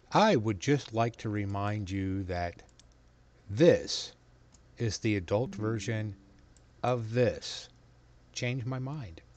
I would just like to remind you that this is the adult version of this. Change my mind.